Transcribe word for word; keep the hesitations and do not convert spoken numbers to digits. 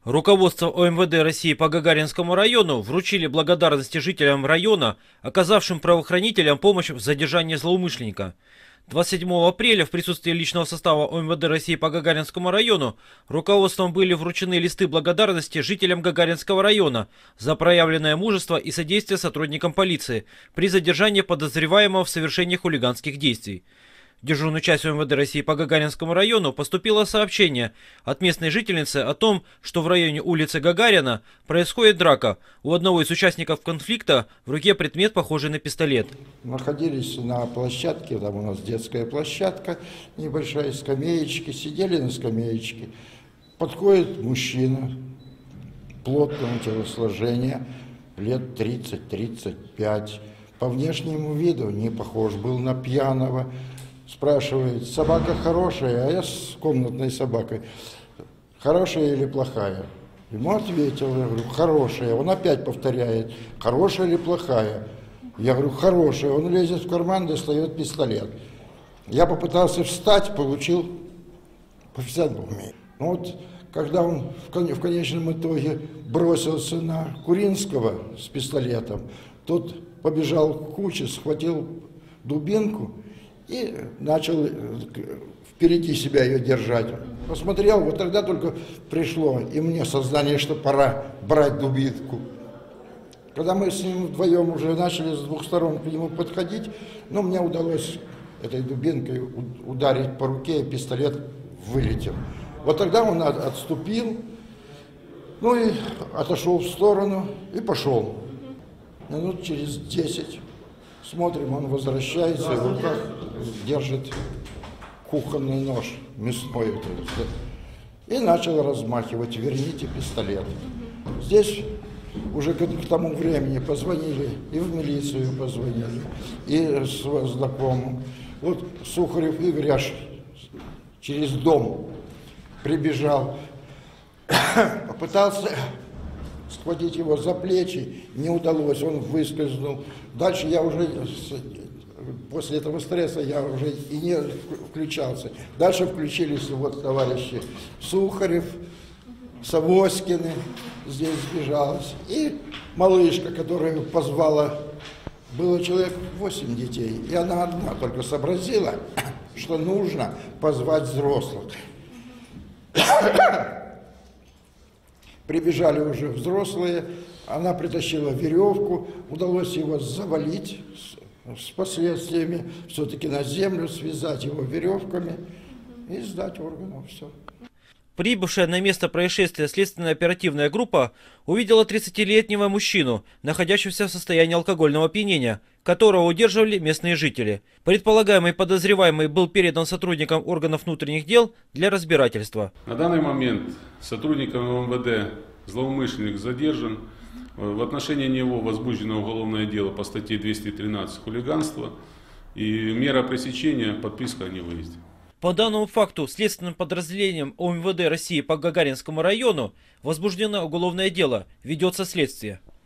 Руководство О Эм Вэ Дэ России по Гагаринскому району вручили благодарности жителям района, оказавшим правоохранителям помощь в задержании злоумышленника. двадцать седьмого апреля в присутствии личного состава О Эм Вэ Дэ России по Гагаринскому району руководством были вручены листы благодарности жителям Гагаринского района за проявленное мужество и содействие сотрудникам полиции при задержании подозреваемого в совершении хулиганских действий. В дежурную часть О Эм Вэ Дэ России по Гагаринскому району поступило сообщение от местной жительницы о том, что в районе улицы Гагарина происходит драка. У одного из участников конфликта в руке предмет, похожий на пистолет. Находились на площадке, там у нас детская площадка, небольшая скамеечки, сидели на скамеечке. Подходит мужчина плотного телосложения, лет тридцать-тридцать пять. По внешнему виду не похож был на пьяного. Спрашивает: собака хорошая, а я с комнатной собакой. Хорошая или плохая? Ему ответил, я говорю, хорошая. Он опять повторяет: хорошая или плохая? Я говорю, хорошая. Он лезет в карман, достает пистолет. Я попытался встать, получил по физиономии. Ну вот, когда он в конечном итоге бросился на Куринского с пистолетом, тот побежал к куче, схватил дубинку и начал впереди себя ее держать. Посмотрел, вот тогда только пришло и мне сознание, что пора брать дубинку. Когда мы с ним вдвоем уже начали с двух сторон к нему подходить, ну, мне удалось этой дубинкой ударить по руке, и пистолет вылетел. Вот тогда он отступил, ну и отошел в сторону и пошел. Минут через десять смотрим, он возвращается, и в руках держит кухонный нож, мясной. И начал размахивать: верните пистолет. Здесь уже к тому времени позвонили, и в милицию позвонили, и с знакомым. Вот Сухарев Игорь аж через дом прибежал, попытался схватить его за плечи, не удалось, он выскользнул. Дальше я уже, после этого стресса, я уже и не включался. Дальше включились вот товарищи Сухарев, Савоськины, здесь сбежалась, и малышка, которая позвала, было человек восемь детей, и она одна только сообразила, что нужно позвать взрослых. Прибежали уже взрослые, она притащила веревку, удалось его завалить с, с последствиями, все-таки на землю, связать его веревками и сдать органам. Все. Прибывшая на место происшествия следственная оперативная группа увидела тридцатилетнего мужчину, находящегося в состоянии алкогольного опьянения, которого удерживали местные жители. Предполагаемый подозреваемый был передан сотрудникам органов внутренних дел для разбирательства. На данный момент сотрудником О Эм Вэ Дэ злоумышленник задержан. В отношении него возбуждено уголовное дело по статье двести тринадцать «Хулиганство». И мера пресечения – подписка о невыезде. По данному факту следственным подразделением О Эм Вэ Дэ России по Гагаринскому району возбуждено уголовное дело, ведется следствие.